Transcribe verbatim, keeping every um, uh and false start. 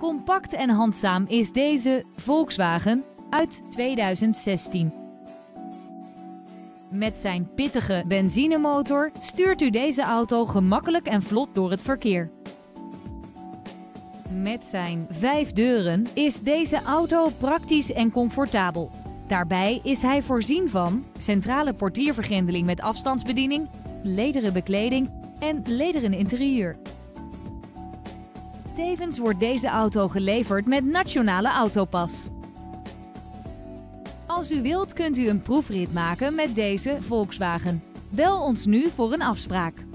Compact en handzaam is deze Volkswagen uit tweeduizend zestien. Met zijn pittige benzinemotor stuurt u deze auto gemakkelijk en vlot door het verkeer. Met zijn vijf deuren is deze auto praktisch en comfortabel. Daarbij is hij voorzien van centrale portiervergrendeling met afstandsbediening, lederen bekleding en lederen interieur. Tevens wordt deze auto geleverd met Nationale Autopas. Als u wilt kunt u een proefrit maken met deze Volkswagen. Bel ons nu voor een afspraak.